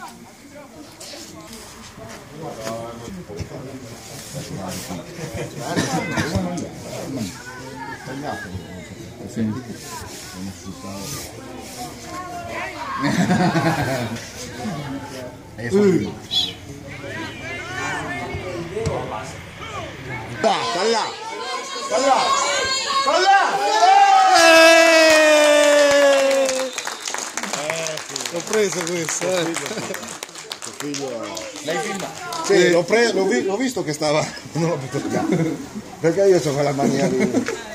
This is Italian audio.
Sì. L'ho preso questo, L'hai filmato? Sì, l'ho visto che stava, non l'ho più toccato, perché io ho quella mania lì.